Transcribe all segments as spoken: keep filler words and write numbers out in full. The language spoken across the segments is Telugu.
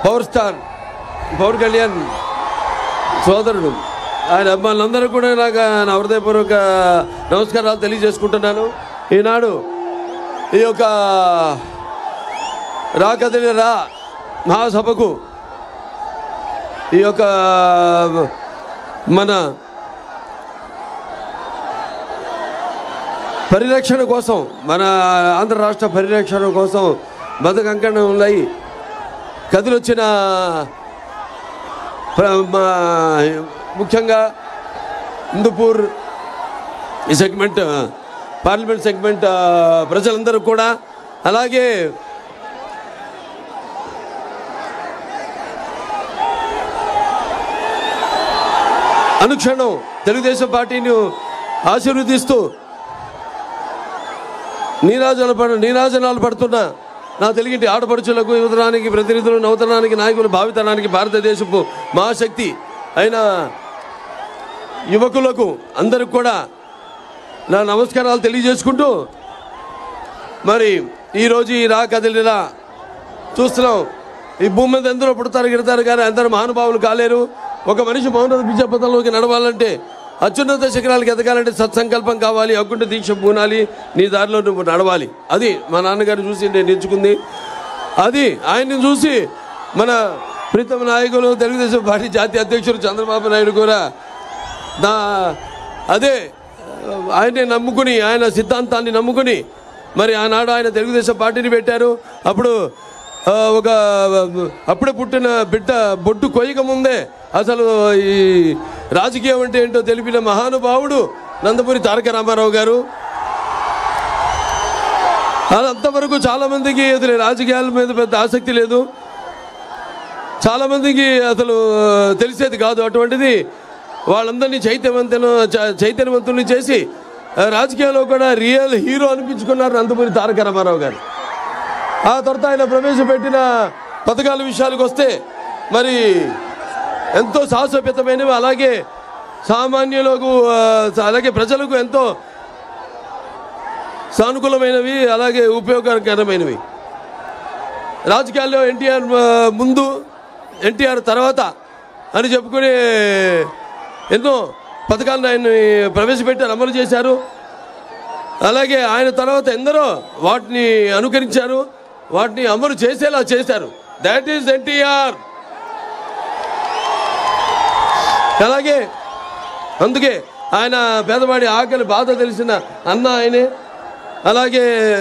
పవర్ స్టార్ పవన్ కళ్యాణ్ సోదరుడు, ఆయన అభిమానులందరూ కూడా నాకు నా హృదయపూర్వక నమస్కారాలు తెలియజేసుకుంటున్నాను. ఈనాడు ఈ యొక్క రా కదిలి రా మహాసభకు ఈ యొక్క మన పరిరక్షణ కోసం, మన ఆంధ్ర రాష్ట్ర పరిరక్షణ కోసం బతుకంకణంలో కదిలొచ్చిన ముఖ్యంగా హిందూపూర్ ఈ సెగ్మెంట్ పార్లమెంట్ సెగ్మెంట్ ప్రజలందరూ కూడా, అలాగే అనుక్షణం తెలుగుదేశం పార్టీని ఆశీర్వదిస్తూ నీరాజనాలు పడ నీరాజనాలు పడుతున్న నా తెలుగింటి ఆడపడుచులకు, యువతరానికి ప్రతినిధులు, నవతరానికి నాయకులు, భావితరానికి భారతదేశపు మహాశక్తి అయిన యువకులకు అందరికి కూడా నా నమస్కారాలు తెలియజేసుకుంటూ, మరి ఈరోజు ఈ రా కదిలిరా చూస్తున్నాం. ఈ భూమి మీద ఎందరో పుడతారు గిడతారు కానీ అందరూ మహానుభావులు కాలేరు. ఒక మనిషి మౌనత విద్యాపథంలోకి నడవాలంటే, అత్యున్నత శిఖరాలకు ఎదగాలంటే సత్సంకల్పం కావాలి, అకుంఠ దీక్ష పూనాలి, నీ దారిలో నువ్వు నడవాలి. అది మా నాన్నగారు చూసి నేను ఎంచుకుంది. అది ఆయన్ని చూసి మన ప్రీతమ నాయకులు తెలుగుదేశం పార్టీ జాతీయ అధ్యక్షుడు చంద్రబాబు నాయుడు కూడా నా అదే ఆయనే నమ్ముకుని, ఆయన సిద్ధాంతాన్ని నమ్ముకుని మరి ఆనాడు ఆయన తెలుగుదేశం పార్టీని పెట్టారు. అప్పుడు ఒక అప్పుడే పుట్టిన బిడ్డ బొడ్డు కొయ్యక ముందే అసలు ఈ రాజకీయం అంటే ఏంటో తెలిపిన మహానుభావుడు నందమూరి తారక రామారావు గారు. అంతవరకు చాలామందికి అసలు రాజకీయాల మీద పెద్ద ఆసక్తి లేదు, చాలామందికి అసలు తెలిసేది కాదు. అటువంటిది వాళ్ళందరినీ చైతన్యవంతులు చైతన్యవంతుల్ని చేసి రాజకీయాల్లో కూడా రియల్ హీరో అనిపించుకున్నారు నందమూరి తారక రామారావు గారు. ఆ తర్వాత ఆయన ప్రవేశపెట్టిన పథకాల విషయాలకు వస్తే మరి ఎంతో సాహసోపేతమైనవి, అలాగే సామాన్యులకు అలాగే ప్రజలకు ఎంతో సానుకూలమైనవి, అలాగే ఉపయోగకరమైనవి. రాజకీయాల్లో ఎన్టీఆర్ ముందు ఎన్టీఆర్ తర్వాత అని చెప్పుకుని ఎన్నో పథకాలను ఆయన ప్రవేశపెట్టారు, అమలు చేశారు. అలాగే ఆయన తర్వాత ఎందరో వాటిని అనుకరించారు, వాటిని అమలు చేసేలా చేశారు. That is NTR. అలాగే అందుకే ఆయన పేదవాడి ఆకలి బాధ తెలిసిన అన్న ఆయనే. అలాగే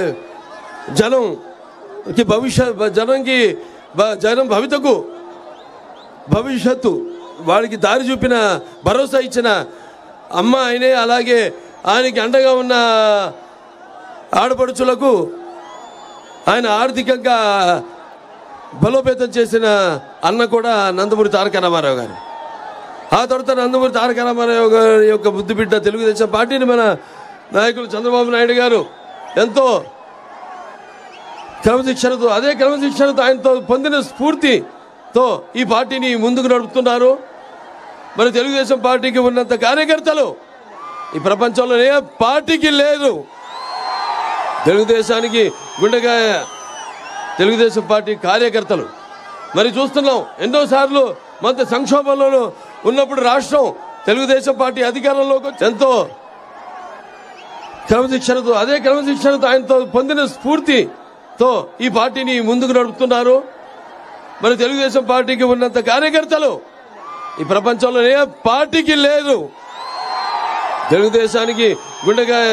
జనంకి భవిష్యత్ జనంకి జనం భవితకు భవిష్యత్తు వాడికి దారి చూపిన భరోసా ఇచ్చిన అమ్మ ఆయనే. అలాగే ఆయనకి అండగా ఉన్న ఆడపడుచులకు ఆయన ఆర్థికంగా బలోపేతం చేసిన అన్న కూడా నందమూరి తారక రామారావు గారు. ఆ తర్వాత నందమూరి తారక రామారావు గారి యొక్క బుద్ధి బిడ్డ తెలుగుదేశం పార్టీని మన నాయకులు చంద్రబాబు నాయుడు గారు ఎంతో క్రమశిక్షణతో, అదే క్రమశిక్షణతో ఆయనతో పొందిన స్ఫూర్తితో ఈ పార్టీని ముందుకు నడుపుతున్నారు. మరి తెలుగుదేశం పార్టీకి ఉన్నంత కార్యకర్తలు ఈ ప్రపంచంలో ఏ పార్టీకి లేదు. తెలుగుదేశానికి గుండెకాయ తెలుగుదేశం పార్టీ కార్యకర్తలు. మరి చూస్తున్నాం ఎన్నోసార్లు మత సంక్షోభంలో ఉన్నప్పుడు రాష్ట్రం తెలుగుదేశం పార్టీ అధికారంలోకి ఎంతో క్రమశిక్షణతో, అదే క్రమశిక్షణతో ఆయనతో పొందిన స్ఫూర్తితో ఈ పార్టీని ముందుకు నడుపుతున్నారు. మరి తెలుగుదేశం పార్టీకి ఉన్నంత కార్యకర్తలు ఈ ప్రపంచంలో ఏ పార్టీకి లేదు. తెలుగుదేశానికి గుండెకాయ.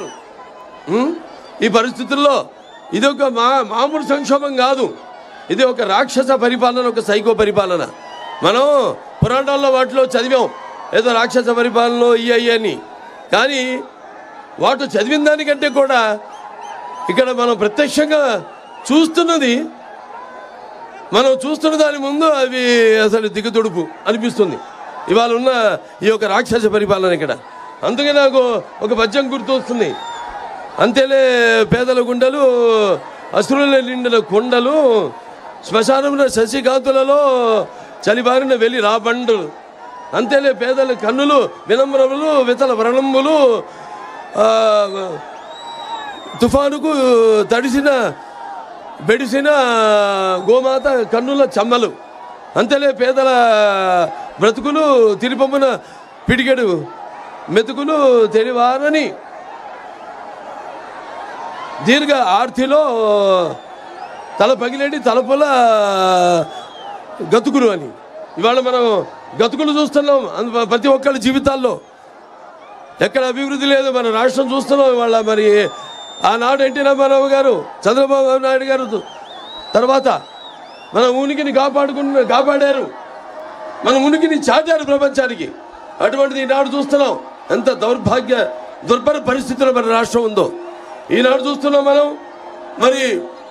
ఈ పరిస్థితుల్లో ఇది ఒక మా మామూలు సంక్షోభం కాదు, ఇది ఒక రాక్షస పరిపాలన, ఒక సైకో పరిపాలన. మనం పురాణాల్లో వాటిలో చదివాం ఏదో రాక్షస పరిపాలనలో ఈ అయ్యని, కానీ వాటి చదివిన దానికంటే కూడా ఇక్కడ మనం ప్రత్యక్షంగా చూస్తున్నది, మనం చూస్తున్న దాని ముందు అవి అసలు దిగుతుడుపు అనిపిస్తుంది ఇవాళ ఉన్న ఈ యొక్క రాక్షస పరిపాలన ఇక్కడ. అందుకే నాకు ఒక పద్యం గుర్తు వస్తుంది. అంతేలే పేదల గుండెలు అసురుల నిండిన కొండలు, శ్మశానమున శశికాంతులలో చలిబారిన వెలి రాబండు. అంతేలే పేదల కన్నులు వినమ్రములు వితల వ్రణములు, తుఫానుకు తడిసిన బెడిసిన గోమాత కన్నుల చెమ్మలు, అంతేలే పేదల బ్రతుకులు తిరిపొమ్మన పిడికెడు మెతుకులు తెలివారని దీర్ఘ ఆర్తిలో తల పగిలేటి తలపుల గతుకులు అని. ఇవాళ మనం గతుకులు చూస్తున్నాం ప్రతి ఒక్కళ్ళ జీవితాల్లో. ఎక్కడ అభివృద్ధి లేదు. మన రాష్ట్రం చూస్తున్నాం ఇవాళ. మరి ఆనాడు ఎన్టీ రామారావు గారు, చంద్రబాబు నాయుడు గారు తర్వాత మన ఉనికిని కాపాడుకున్న కాపాడారు, మన ఉనికిని చాటారు ప్రపంచానికి. అటువంటిది ఈనాడు చూస్తున్నాం ఎంత దౌర్భాగ్య దుర్భర పరిస్థితుల్లో మన రాష్ట్రం ఉందో. ఈనాడు చూస్తున్నాం మనం. మరి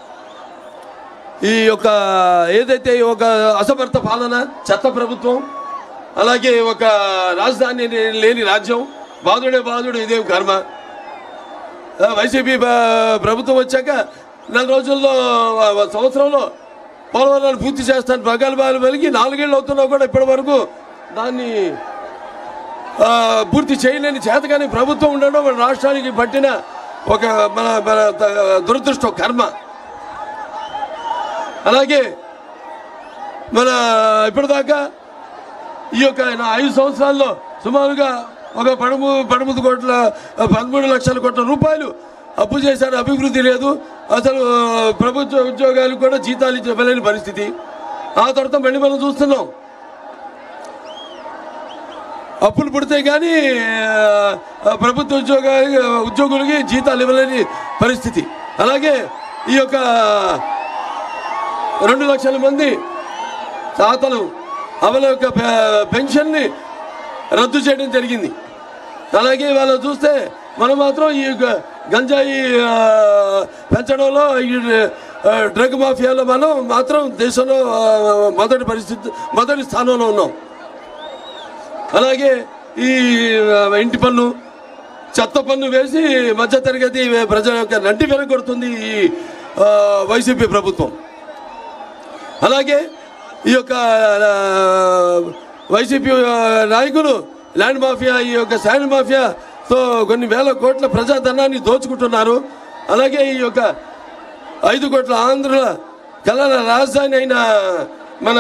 ఈ యొక్క ఏదైతే ఒక అసమర్థ పాలన, చెత్త ప్రభుత్వం, అలాగే ఒక రాజధాని లేని రాజ్యం, బాధుడే బాధుడు ఇదేం కర్మ. వైసీపీ ప్రభుత్వం వచ్చాక నెల రోజుల్లో సంవత్సరంలో పోలవరాన్ని పూర్తి చేస్తాను ప్రగల్భాలు వెలిగి నాలుగేళ్ళు అవుతున్నా కూడా ఇప్పటి వరకు దాన్ని పూర్తి చేయలేని చేతగాని ప్రభుత్వం ఉండడం మన రాష్ట్రానికి పట్టిన ఒక మన మన దురదృష్టం, కర్మ. అలాగే మన ఇప్పటిదాకా ఈ యొక్క ఐదు సంవత్సరాల్లో సుమారుగా ఒక పదమూ పదమూడు కోట్ల పదమూడు లక్షల కోట్ల రూపాయలు అప్పు చేశారు. అభివృద్ధి లేదు. అసలు ప్రభుత్వ ఉద్యోగాలు కూడా జీతాలు ఇవ్వలేని పరిస్థితి. ఆ తర్వాత మళ్ళీ మనం చూస్తున్నాం అప్పులు పుడితే కానీ ప్రభుత్వ ఉద్యోగ ఉద్యోగులకి జీతాలు ఇవ్వలేని పరిస్థితి. అలాగే ఈ యొక్క రెండు లక్షల మంది తాతలు అవల యొక్క పెన్షన్ని రద్దు చేయడం జరిగింది. అలాగే వాళ్ళు చూస్తే మనం మాత్రం ఈ గంజాయి పెంచడంలో ఈ డ్రగ్ మాఫియాలో మనం మాత్రం దేశంలో మొదటి పరిస్థితి మొదటి స్థానంలో ఉన్నాం. అలాగే ఈ ఇంటి పన్ను, చెత్త పన్ను వేసి మధ్యతరగతి ప్రజల యొక్క నంటి వెనకొడుతుంది ఈ వైసీపీ ప్రభుత్వం. అలాగే ఈ యొక్క వైసీపీ నాయకులు ల్యాండ్ మాఫియా, ఈ యొక్క శాండ్ మాఫియాతో కొన్ని వేల కోట్ల ప్రజాధనాన్ని దోచుకుంటున్నారు. అలాగే ఈ యొక్క ఐదు కోట్ల ఆంధ్రుల కళల రాజధాని అయిన మన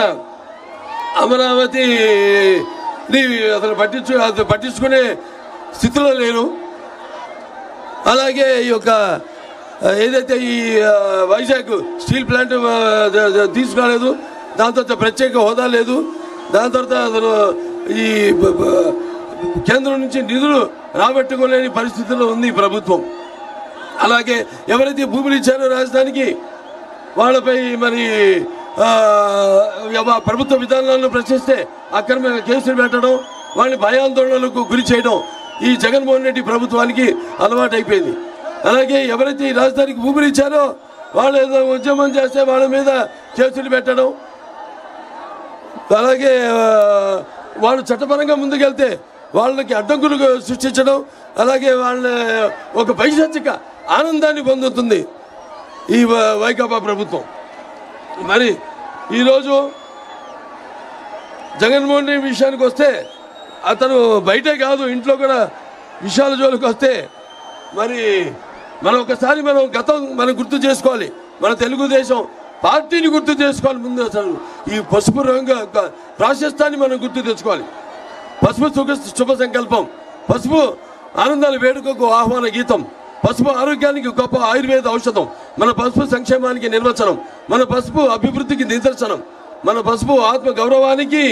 అమరావతిని అసలు పట్టించు అసలు పట్టించుకునే స్థితిలో లేరు. అలాగే ఈ యొక్క ఏదైతే ఈ వైజాగ్ స్టీల్ ప్లాంట్ తీసుకురాలేదు, దాంతో ప్రత్యేక హోదా లేదు, దాని తర్వాత అసలు ఈ కేంద్రం నుంచి నిధులు రాబట్టుకోలేని పరిస్థితుల్లో ఉంది ప్రభుత్వం. అలాగే ఎవరైతే భూములు ఇచ్చారో రాజధానికి వాళ్ళపై మరి ప్రభుత్వ విధానాలను ప్రశ్నిస్తే అక్రమంగా కేసులు పెట్టడం, వాళ్ళని భయాందోళనలకు గురి చేయడం ఈ జగన్మోహన్ రెడ్డి ప్రభుత్వానికి అలవాటు అయిపోయింది. అలాగే ఎవరైతే ఈ రాజధానికి భూములు ఇచ్చారో వాళ్ళు ఏదో ఉద్యమం చేస్తే వాళ్ళ మీద కేసులు పెట్టడం, అలాగే వాళ్ళు చట్టపరంగా ముందుకెళ్తే వాళ్ళకి అడ్డంకులు సృష్టించడం, అలాగే వాళ్ళ ఒక పైశాచిక ఆనందాన్ని పొందుతుంది ఈ వైకాపా ప్రభుత్వం. మరి ఈరోజు జగన్మోహన్ రెడ్డి విషయానికి వస్తే అతను బయటే కాదు ఇంట్లో కూడా విషయాల జోలికి వస్తే మరి మనం ఒకసారి మనం గతం మనం గుర్తు చేసుకోవాలి. మన తెలుగుదేశం పార్టీని గుర్తు చేసుకోవాలి. ముందు అసలు ఈ పసుపు రంగు ప్రాశస్తాన్ని మనం గుర్తు తెచ్చుకోవాలి. పసుపు సుఖ శుభ సంకల్పం, పసుపు ఆనందాల వేడుకకు ఆహ్వాన గీతం, పసుపు ఆరోగ్యానికి గొప్ప ఆయుర్వేద ఔషధం, మన పసుపు సంక్షేమానికి నిర్వచనం, మన పసుపు అభివృద్ధికి నిదర్శనం, మన పసుపు ఆత్మ గౌరవానికి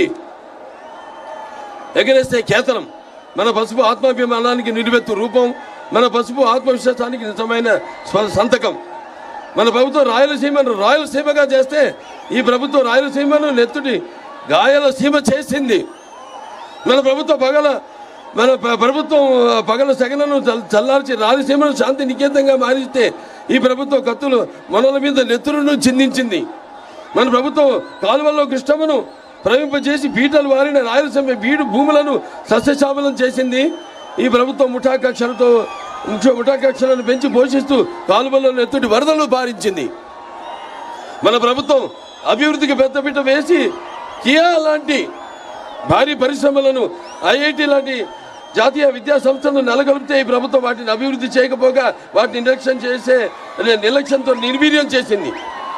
ఎగరేస్తే కేతనం, మన పసుపు ఆత్మాభిమానానికి నిలువెత్తు రూపం, మన పసుపు ఆత్మవిశ్వాసానికి నిజమైన సంతకం. మన ప్రభుత్వం రాయలసీమను రాయలసీమగా చేస్తే ఈ ప్రభుత్వం రాయలసీమను నెత్తుటి గాయలసీమ చేసింది. మన ప్రభుత్వ పగల మన ప్రభుత్వం పగల సెగలను చల్లార్చి రాయలసీమను శాంతి నికేతంగా మారిస్తే ఈ ప్రభుత్వం కత్తులు మనల మీద నెత్తులను చిందించింది. మన ప్రభుత్వం కాలువల్లో కృష్ణమ్మను ప్రవహింపజేసి బీటలు వారిన రాయలసీమ బీడు భూములను సస్యశామలం చేసింది. ఈ ప్రభుత్వం ముఠాకక్షలతో ముఠాకక్షలను పెంచి పోషిస్తూ కాలువల్లో నెత్తుటి వరదలు పారించింది. మన ప్రభుత్వం అభివృద్ధికి పెద్దపీట వేసి కియా లాంటి భారీ పరిశ్రమలను, ఐఐటి లాంటి జాతీయ విద్యా సంస్థలను నెలకొల్పితే ఈ ప్రభుత్వం వాటిని అభివృద్ధి చేయకపోగా వాటిని నిర్లక్ష్యం చేసే నిర్లక్ష్యంతో నిర్వీర్యం చేసింది.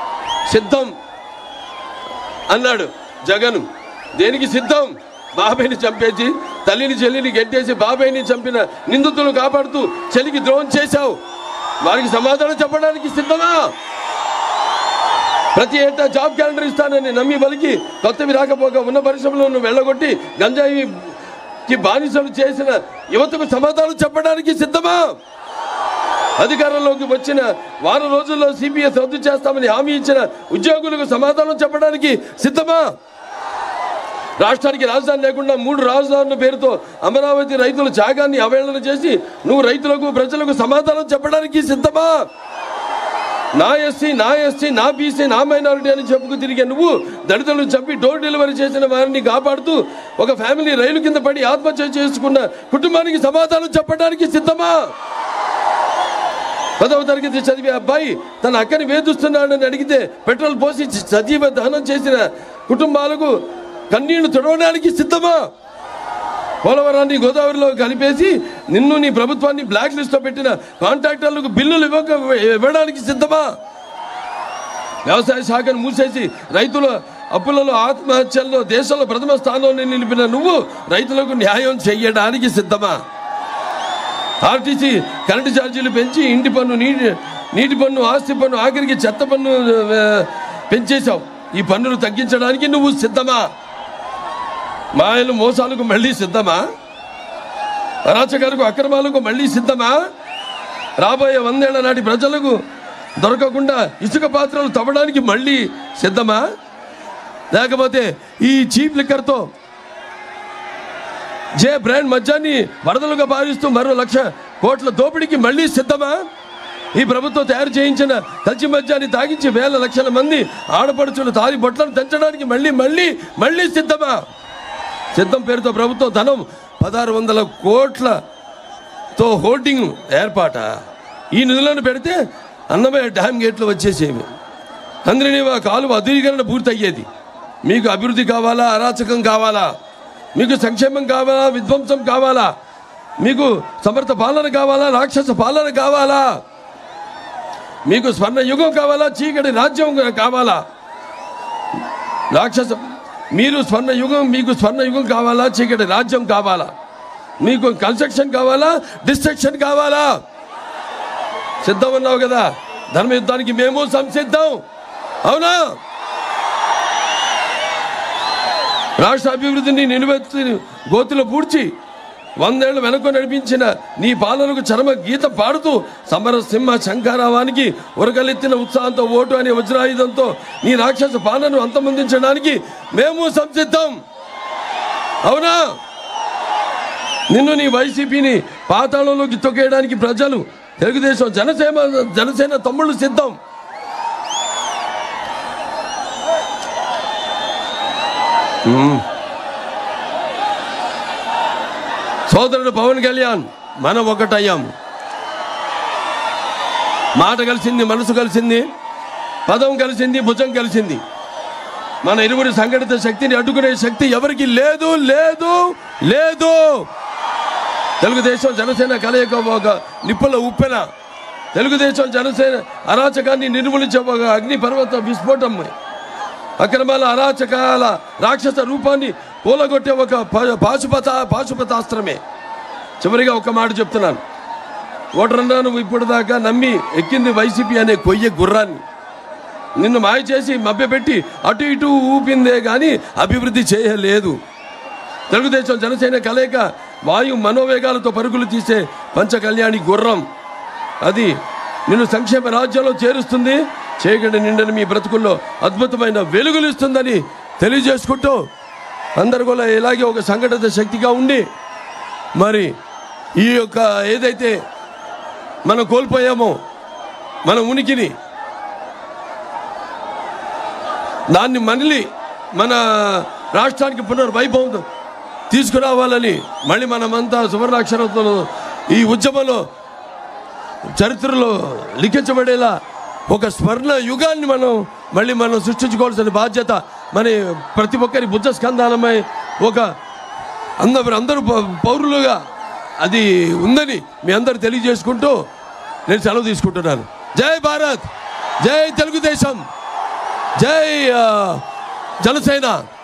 సిద్ధం అన్నాడు జగన్. దేనికి సిద్ధం? బాబాయిని చంపేసి తల్లిని చెల్లిని గెట్టేసి బాబాయిని చంపిన నిందితులను కాపాడుతూ చెల్లికి ద్రోహం చేశావు. వారికి సమాధానం చెప్పడానికి సిద్ధమా? ప్రతి ఏటా జాబ్ క్యాలెండర్ ఇస్తానని నమ్మి బలికి కొత్తవి రాకపోగా ఉన్న పరిశ్రమలను వెళ్ళగొట్టి గంజాయికి బానిసలు చేసిన యువతకు సమాధానం చెప్పడానికి సిద్ధమా? అధికారంలోకి వచ్చిన వారం రోజుల్లో సిపిఎస్ రద్దు చేస్తామని హామీ ఇచ్చిన ఉద్యోగులకు సమాధానం చెప్పడానికి సిద్ధమా? రాష్ట్రానికి రాజధాని లేకుండా మూడు రాజధానుల పేరుతో అమరావతి రైతుల త్యాగాన్ని అవహేళన చేసి నువ్వు రైతులకు ప్రజలకు సమాధానం చెప్పడానికి సిద్ధమా? నా ఎస్సీ నా ఎస్టీ నా బీసీ నా మైనారిటీ అని చెప్పుకు తిరిగే నువ్వు దళితులను చంపి డోర్ డెలివరీ చేసిన వారిని కాపాడుతూ ఒక ఫ్యామిలీ రైలు కింద పడి ఆత్మహత్య చేసుకున్న కుటుంబానికి సమాధానం చెప్పడానికి సిద్ధమా? పదవ తరగతి చదివే అబ్బాయి తన అక్కని వేధిస్తున్నాడని అడిగితే పెట్రోల్ పోసి సజీవ దహనం చేసిన కుటుంబాలకు కన్నీళ్లు తుడవడానికి సిద్ధమా? పోలవరాన్ని గోదావరిలో కలిపేసి నిన్ను నీ ప్రభుత్వాన్ని బ్లాక్ లిస్ట్ లో పెట్టిన కాంట్రాక్టర్లకు బిల్లులు ఇవ్వక ఇవ్వడానికి సిద్ధమా? వ్యవసాయ శాఖను మూసేసి రైతుల అప్పులలో ఆత్మహత్యల్లో దేశంలో ప్రథమ స్థానంలో నిలిపిన నువ్వు రైతులకు న్యాయం చేయడానికి సిద్ధమా? ఆర్టీసీ కరెంటు ఛార్జీలు పెంచి ఇంటి పన్ను నీటి నీటి పన్ను ఆస్తి పన్ను ఆఖరికి చెత్త పన్ను పెంచేశావు. ఈ పన్నులు తగ్గించడానికి నువ్వు సిద్ధమా? మాయలు మోసాలకు మళ్ళీ సిద్ధమా? అరాచకాలకు అక్రమాలకు మళ్ళీ సిద్ధమా? రాబోయే వందేళ్ల నాటి ప్రజలకు దొరకకుండా ఇసుక పాత్రలు తవ్వడానికి మళ్ళీ సిద్ధమా? లేకపోతే ఈ చీప్ లిక్కర్తో జే బ్రాండ్ మద్యాన్ని వరదలుగా భావిస్తూ మరో లక్ష కోట్ల దోపిడీకి మళ్ళీ సిద్ధమా? ఈ ప్రభుత్వం తయారు చేయించిన కల్చి మద్యాన్ని తాగించి వేల లక్షల మంది ఆడపడుచులు తాలి బొట్లను తెంచడానికి మళ్ళీ మళ్ళీ మళ్ళీ సిద్ధమా? సిద్ధం పేరుతో ప్రభుత్వం ధనం పదహారు వందల కోట్లతో హోర్డింగ్ ఏర్పాట. ఈ నిధులను పెడితే అన్నమయ్య డ్యామ్ గేట్లు వచ్చేసేవి. హంద్రీనీవా కాలువ అధునీకరణ పూర్తయ్యేది. మీకు అభివృద్ధి కావాలా? అరాచకం కావాలా? మీకు సంక్షేమం కావాలా? విధ్వంసం కావాలా? మీకు సమర్థ పాలన కావాలా? రాక్షస పాలన కావాలా? మీకు స్వర్ణ యుగం కావాలా? చీకటి రాజ్యం కావాలా? రాక్షస మీరు స్వర్ణ యుగం మీకు స్వర్ణ యుగం కావాలా? చీకటి రాజ్యం కావాలా? మీకు కన్స్ట్రక్షన్ కావాలా? డిస్ట్రక్షన్ కావాలా? సిద్ధం అన్నావు కదా, ధర్మ యుద్ధానికి మేము సంసిద్ధం. అవునా? రాష్ట్ర అభివృద్ధిని నిలువెత్తి గోతులో పూడ్చి వందేళ్లు వెనుక నడిపించిన నీ పాలనకు చరమ గీత పాడుతూ సమర సింహ శంఖారావానికి ఉరకలెత్తిన ఉత్సాహంతో ఓటు అనే వజ్రాయుధంతో నీ రాక్షస పాలనను అంతమొందించడానికి మేము సంసిద్ధం. అవునా? నిన్ను నీ వైసీపీని పాతాళంలోకి తొక్కేయడానికి ప్రజలు, తెలుగుదేశం జనసేన జనసేన తమ్ముళ్ళు సిద్ధం. సోదరుడు పవన్ కళ్యాణ్, మనం ఒకటయ్యాం. మాట కలిసింది, మనసు కలిసింది, పదం కలిసింది, భుజం కలిసింది. మన ఇరువురి సంఘటిత శక్తిని అడ్డుకునే శక్తి ఎవరికి లేదు లేదు లేదు. తెలుగుదేశం జనసేన కలయిక ఒక నిప్పుల ఉప్పెన. తెలుగుదేశం జనసేన అరాచకాన్ని నిర్మూలించే ఒక అగ్ని పర్వత విస్ఫోటం. అక్రమాల అరాచకాల రాక్షస రూపాన్ని కూలగొట్టే ఒక పాశుపత పాశుపతాస్త్రమే. చివరిగా ఒక మాట చెప్తున్నాను. ఓటరన్నా నువ్వు ఇప్పుడు దాకా నమ్మి ఎక్కింది వైసీపీ అనే కొయ్య గుర్రాన్ని. నిన్ను మాయ చేసి మభ్యపెట్టి అటు ఇటు ఊపిందే కానీ అభివృద్ధి చేయలేదు. తెలుగుదేశం జనసేన కలయిక వాయు మనోవేగాలతో పరుగులు తీసే పంచకళ్యాణి గుర్రం. అది నిన్ను సంక్షేమ రాజ్యంలో చేరుస్తుంది. చేయగండి నిండని మీ బ్రతుకుల్లో అద్భుతమైన వెలుగులు ఇస్తుందని తెలియజేసుకుంటూ అందరు కూడా ఇలాగే ఒక సంఘటిత శక్తిగా ఉండి మరి ఈ యొక్క ఏదైతే మనం కోల్పోయామో మన ఉనికిని దాన్ని మళ్ళీ మన రాష్ట్రానికి పునర్వైభవం తీసుకురావాలని మళ్ళీ మనమంతా సువర్ణాక్షరంతో ఈ ఉద్యమంలో చరిత్రలో లిఖించబడేలా ఒక స్వర్ణ యుగాన్ని మనం మళ్ళీ మనం సృష్టించుకోవాల్సిన బాధ్యత మన ప్రతి ఒక్కరి బుద్ధ స్కంధాలమై ఒక అందరూ అందరూ పౌరులుగా అది ఉందని మీ అందరూ తెలియజేసుకుంటూ నేను సెలవు తీసుకుంటున్నాను. జై భారత్, జై తెలుగుదేశం. జై ఆ, జనసేన.